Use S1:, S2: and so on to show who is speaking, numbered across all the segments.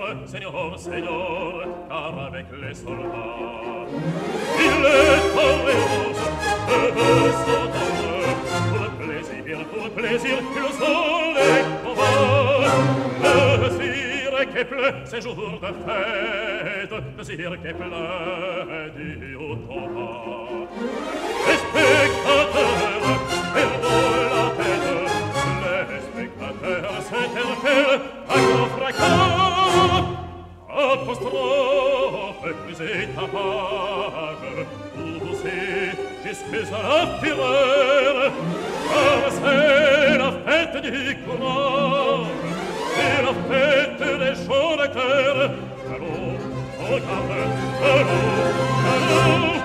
S1: Seigneur, Seigneur, car avec les soldats, il est torrent de son amour, pour le plaisir qu'ils ont les combats. Le désir qui pleut, ces jours de fête, le désir qui pleut du haut en bas. Les spectateurs perdent la tête, les spectateurs s'interpellent à grand fracas. Apostrophe plus étapage, poussé jusqu'à la fureur, car c'est la fête du courage, c'est la fête des chants de cœur. Allons, regarde, allons,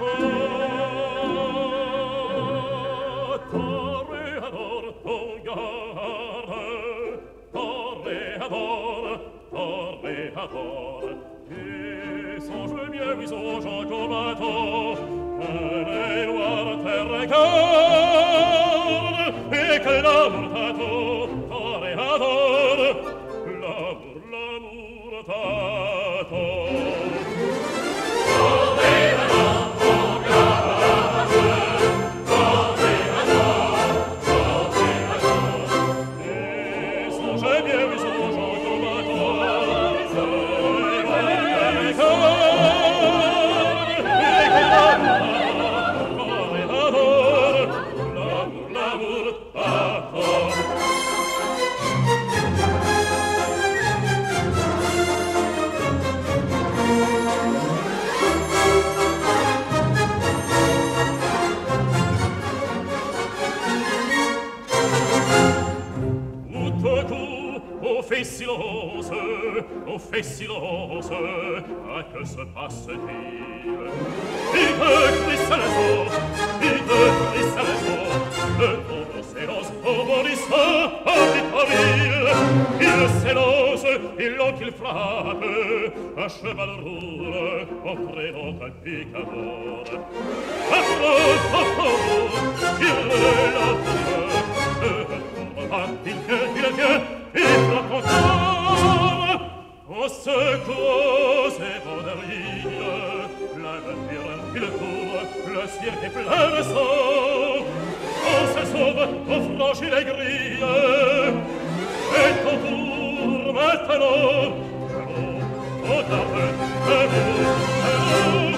S1: Toreador, Toreador, Toreador, et songe bien, oui, songe en combattant, que les noirs te regardent, et que l'amour t'attend, Toreador, l'amour t'attend. On fait silence, à que se passe-t-il? Il glisse à l'assaut, il glisse à l'assaut, le pauvre s'élance, rebondissant en Victorville. Il s'élance, et l'eau qu'il frappe, un cheval roule, en traînant un picador. Il vient, il frappe encore. Au secours, c'est Bonnerie, la nature, il court, le ciel est plein de sang. On se sauve, on franchit les grilles, et ton tour maintenant. Allons, au tarde, allons,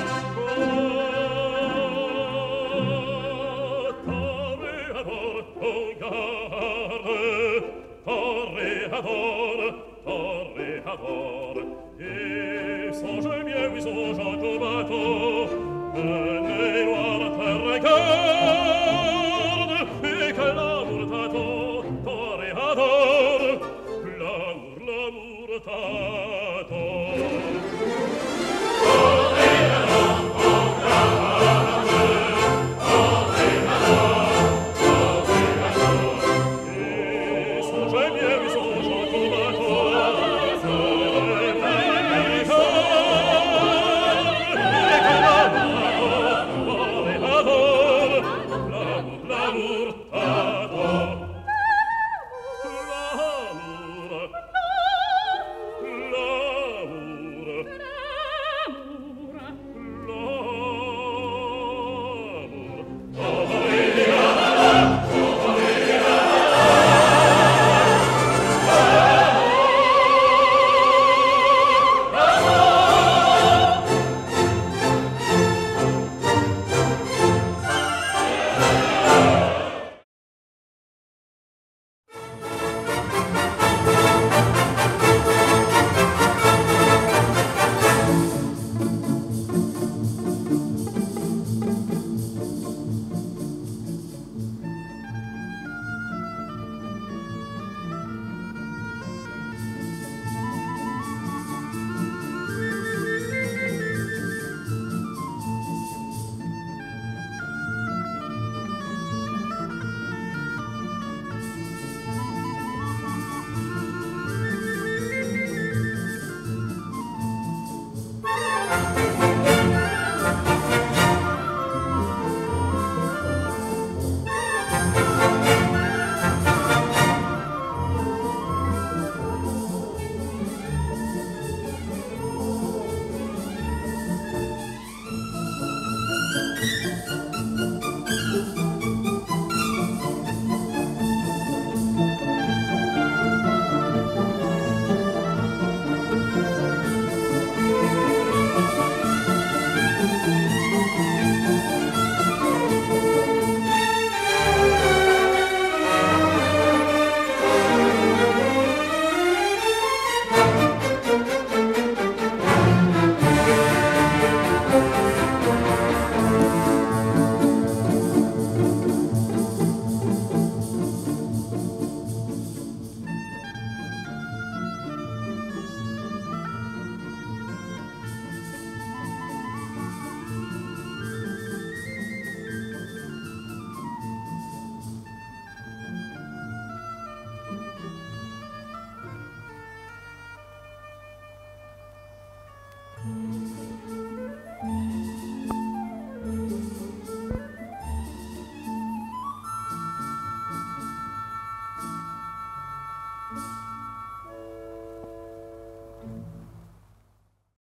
S1: Toreador, on garde, Toreador, Toreador, et songe bien, oui, songe en combattant, que les noirs te regardent, et que l'amour t'attend, Toreador, l'amour t'attend. Toreador, on garde, Toreador, Toreador, et songe bien, oui, songe en combattant, l'amour